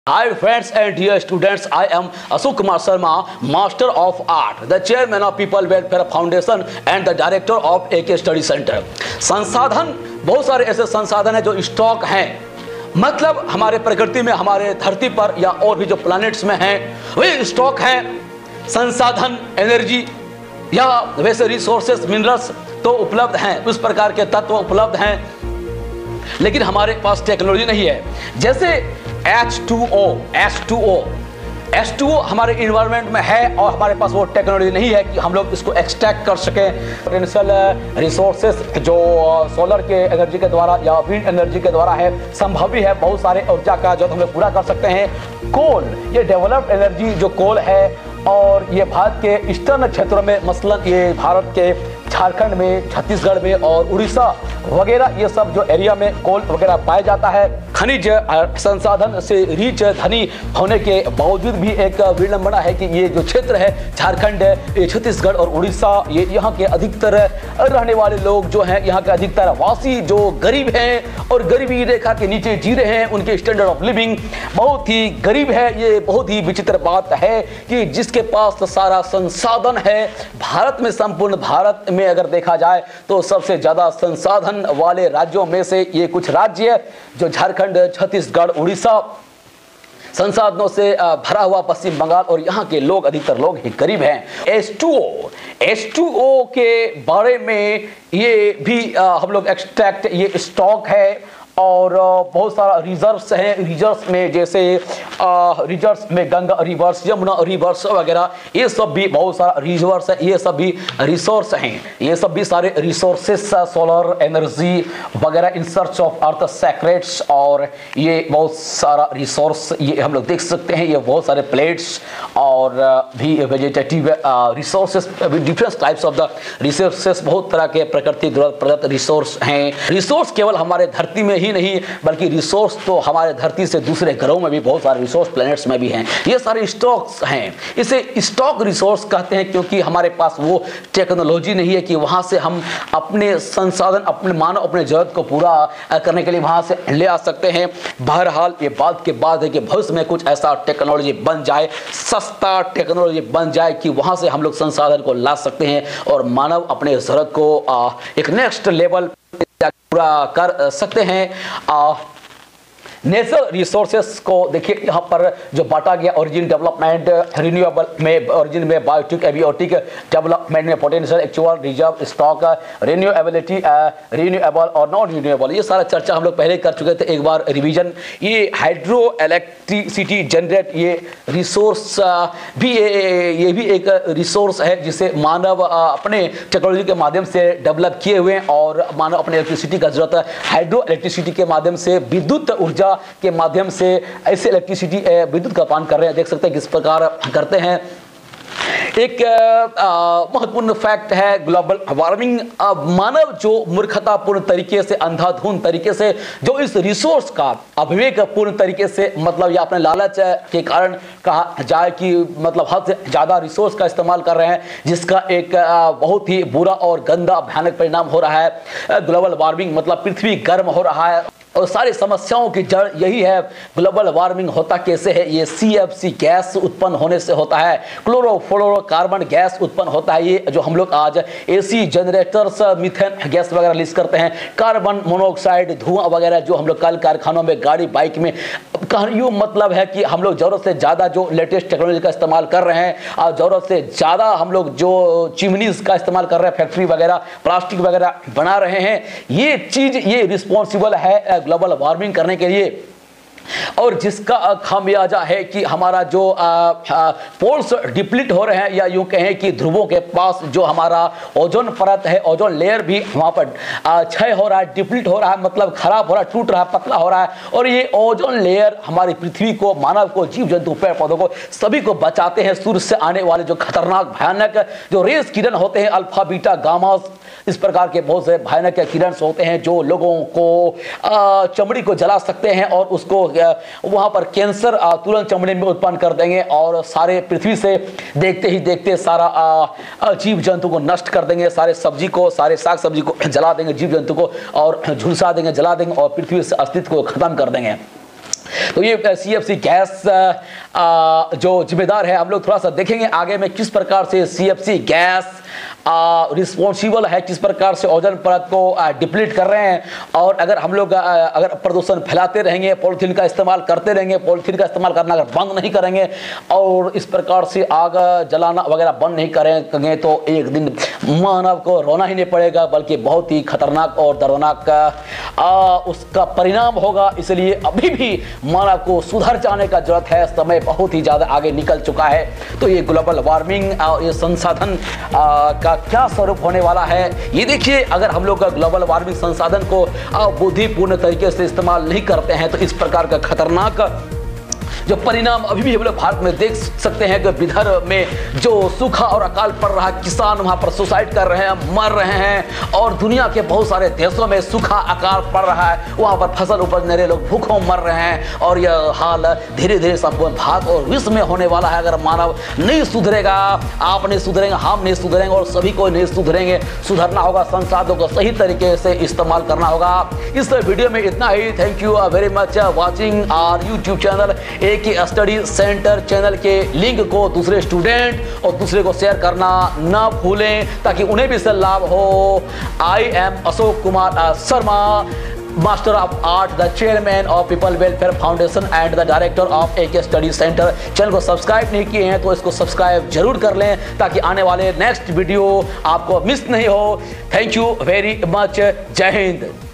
Hi friends and dear students, I am Ashok Kumar Sharma, Master of Art, the Chairman of People Welfare Foundation and the Director of AK Study Center. संसाधन, बहुत सारे ऐसे संसाधन हैं जो stock हैं, मतलब हमारे प्रकृति में, हमारे धरती पर या और भी जो प्लैनेट्स में हैं वे स्टॉक हैं। संसाधन, एनर्जी या वैसे रिसोर्सेस, मिनरल्स तो उपलब्ध हैं, उस प्रकार के तत्व उपलब्ध हैं, लेकिन हमारे पास टेक्नोलॉजी नहीं है। जैसे H2O हमारे इन्वायरमेंट में है और हमारे पास वो टेक्नोलॉजी नहीं है कि हम लोग इसको एक्सट्रैक्ट कर सकें। पोटेंशियल रिसोर्सेस जो सोलर के एनर्जी के द्वारा या विंड एनर्जी के द्वारा है, संभव भी है बहुत सारे ऊर्जा का जो हम लोग पूरा कर सकते हैं। कोल, ये डेवलप्ड एनर्जी जो कोल है और ये भारत के ईस्टर्न क्षेत्रों में, मसलन ये भारत के झारखंड में, छत्तीसगढ़ में और उड़ीसा वगैरह, ये सब जो एरिया में कोल वगैरह पाया जाता है। खनिज संसाधन से रिच धनी होने के बावजूद भी एक विडंबना है कि ये जो क्षेत्र है झारखंड, ये छत्तीसगढ़ और उड़ीसा, ये यहाँ के अधिकतर रहने वाले लोग जो हैं, यहाँ के अधिकतर वासी जो गरीब हैं और गरीबी रेखा के नीचे जी रहे हैं, उनके स्टैंडर्ड ऑफ लिविंग बहुत ही गरीब है। ये बहुत ही विचित्र बात है कि जिसके पास सारा संसाधन है, भारत में, संपूर्ण भारत में अगर देखा जाए तो सबसे ज्यादा संसाधन वाले राज्यों में से ये कुछ राज्य जो झारखंड, छत्तीसगढ़, उड़ीसा, संसाधनों से भरा हुआ पश्चिम बंगाल, और यहाँ के लोग, अधिकतर लोग ही गरीब हैं। H2O के बारे में ये भी हम लोग एक्सट्रैक्ट, ये स्टॉक है और बहुत सारा रिजर्व्स हैं। रिजर्व्स में जैसे रिजर्व्स में गंगा रिवर्स, यमुना रिवर्स वगैरह, ये सब भी बहुत सारा रिजर्व्स है, ये सब भी रिसोर्स हैं। ये सब भी सारे रिसोर्सेस, सोलर एनर्जी वगैरह, in search of earth secrets, और ये बहुत सारा रिसोर्स ये हम लोग देख सकते हैं। ये बहुत सारे प्लेट्स और भी vegetative resources, different types of the resources, बहुत तरह के प्रकृति प्रदत्त रिसोर्स हैं। रिसोर्स केवल हमारे धरती में ही नहीं, बल्कि रिसोर्स तो हमारे धरती से दूसरे ग्रहों में भी बहुत सारे रिसोर्स, प्लैनेट्स में भी हैं। ये सारे स्टॉक्स हैं। इसे स्टॉक रिसोर्स कहते हैं क्योंकि हमारे पास वो टेक्नोलॉजी नहीं है कि वहां से हम अपने संसाधन, अपने मानव, अपने जरूरत को पूरा करने के लिए वहां से ले आ सकते हैं। बहरहाल ये बात के बाद है कि भविष्य में कुछ ऐसा टेक्नोलॉजी बन जाए, सस्ता टेक्नोलॉजी बन जाए कि वहां से हम लोग संसाधन को ला सकते हैं और मानव अपने जरूरत को एक नेक्स्ट लेवल पूरा कर सकते हैं। नेचुरल रिसोर्सेस को देखिए, यहाँ पर जो बांटा गया, ओरिजिन, डेवलपमेंट, रिन्यूएबल में, ओरिजिन में बायोटिक, एबियोटिक, डेवलपमेंट में potential, actual, reserve, stock, renewability, renewable और नॉन रिन्यूएबल, ये सारा चर्चा हम लोग पहले कर चुके थे। एक बार रिवीजन। ये हाइड्रो इलेक्ट्रिसिटी जनरेट, ये रिसोर्स भी, ये भी एक रिसोर्स है जिसे मानव अपने टेक्नोलॉजी के माध्यम से डेवलप किए हुए हैं और मानव अपने इलेक्ट्रिसिटी का जरूरत है। हाइड्रो इलेक्ट्रिसिटी के माध्यम से, विद्युत ऊर्जा के माध्यम से ऐसे इलेक्ट्रिसिटी, विद्युत का पान कर रहे हैं। देख सकते हैं किस प्रकार करते हैं। एक महत्वपूर्ण फैक्ट है ग्लोबल वार्मिंग। मानव जो मूर्खतापूर्ण तरीके से, अंधाधुंध तरीके से जो इस रिसोर्स का अविवेकपूर्ण तरीके से, मतलब या अपने लालच के कारण कहा जाए कि मतलब हद से ज्यादा रिसोर्स का इस्तेमाल कर रहे हैं, जिसका एक बहुत ही बुरा और गंदा भयानक परिणाम हो रहा है। ग्लोबल वार्मिंग मतलब पृथ्वी गर्म हो रहा है और सारी समस्याओं की जड़ यही है। ग्लोबल वार्मिंग होता कैसे है? ये CFC गैस उत्पन्न होने से होता है, क्लोरोफ्लोरोकार्बन गैस उत्पन्न होता है। ये जो हम लोग आज AC जनरेटर्स, मीथेन गैस वगैरह रिलीज करते हैं, कार्बन मोनोऑक्साइड, धुआं वगैरह जो हम लोग कल कारखानों में, गाड़ी, बाइक में, यूँ मतलब है कि हम लोग जरूरत से ज़्यादा जो लेटेस्ट टेक्नोलॉजी का इस्तेमाल कर रहे हैं और ज़रूरत से ज़्यादा हम लोग जो चिमनीज का इस्तेमाल कर रहे हैं, फैक्ट्री वगैरह, प्लास्टिक वगैरह बना रहे हैं। ये चीज़, ये रिस्पॉन्सिबल है ग्लोबल वार्मिंग करने के लिए, और जिसका खामियाजा है कि हमारा जो पोल्स डिप्लीट हो रहे हैं, या यूं कहें कि ध्रुवों के पास जो हमारा ओजोन परत है, ओजोन लेयर भी वहाँ पर क्षय हो रहा है, डिप्लीट हो रहा है, मतलब खराब हो रहा है, टूट रहा है, पतला हो रहा है। और ये ओजोन लेयर हमारी पृथ्वी को, मानव को, जीव जंतु, पेड़ पौधों को, सभी को बचाते हैं सूर्य से आने वाले जो खतरनाक भयानक जो रेस किरण होते हैं, अल्फा, बीटा, गामा, इस प्रकार के बहुत से भयानक किरण होते हैं जो लोगों को चमड़ी को जला सकते हैं और उसको वहां पर कैंसर तुरंत चमड़ी में उत्पन्न कर देंगे और सारे पृथ्वी से देखते ही देखते सारा जीव जंतु को नष्ट कर देंगे, सारे सब्जी को, सारे साग सब्जी को जला देंगे, जीव जंतु को और झुलसा देंगे, जला देंगे और पृथ्वी से अस्तित्व को खत्म कर देंगे। तो ये CFC गैस जो जिम्मेदार है, हम लोग थोड़ा सा देखेंगे आगे में किस प्रकार से CFC गैस रिस्पॉन्सिबल है, किस प्रकार से ओजोन परत को डिप्लीट कर रहे हैं। और अगर हम लोग अगर प्रदूषण फैलाते रहेंगे, पॉलीथीन का इस्तेमाल करते रहेंगे, पॉलीथीन का इस्तेमाल करना अगर बंद नहीं करेंगे और इस प्रकार से आग जलाना वगैरह बंद नहीं करेंगे तो एक दिन मानव को रोना ही नहीं पड़ेगा, बल्कि बहुत ही खतरनाक और दर्दनाक उसका परिणाम होगा। इसलिए अभी भी मानव को सुधर जाने का जरूरत है, समय बहुत ही ज़्यादा आगे निकल चुका है। तो ये ग्लोबल वार्मिंग और ये संसाधन का क्या स्वरूप होने वाला है, ये देखिए। अगर हम लोग ग्लोबल वार्मिंग संसाधन को बुद्धिपूर्ण तरीके से इस्तेमाल नहीं करते हैं तो इस प्रकार का खतरनाक जो परिणाम अभी भी हम लोग भारत में देख सकते हैं कि विदर्भ में जो सूखा और अकाल पड़ रहा है, किसान वहां पर सुसाइड कर रहे हैं, मर रहे हैं। और दुनिया के बहुत सारे देशों में सूखा अकाल पड़ रहा है, वहां पर फसल उपजने रहे, लोग भूखों मर रहे हैं। और यह हाल धीरे धीरे संपूर्ण भारत और विश्व में होने वाला है अगर मानव नहीं सुधरेगा। आप नहीं सुधरेंगे, हम नहीं सुधरेंगे और सभी को नहीं सुधरेंगे। सुधरना होगा, संसाधनों को सही तरीके से इस्तेमाल करना होगा। इस वीडियो में इतना ही। Thank you very much watching our YouTube channel एक स्टडी सेंटर चैनल के लिंक को दूसरे स्टूडेंट और दूसरे को शेयर करना ना भूलें ताकि उन्हें भी इससे लाभ हो। I am Ashok Kumar Sharma, master of art, the chairman of people welfare foundation and the director of एक स्टडी सेंटर। चैनल को सब्सक्राइब नहीं किए हैं तो इसको सब्सक्राइब जरूर कर लें ताकि आने वाले नेक्स्ट वीडियो आपको मिस नहीं हो। Thank you very much. जय हिंद।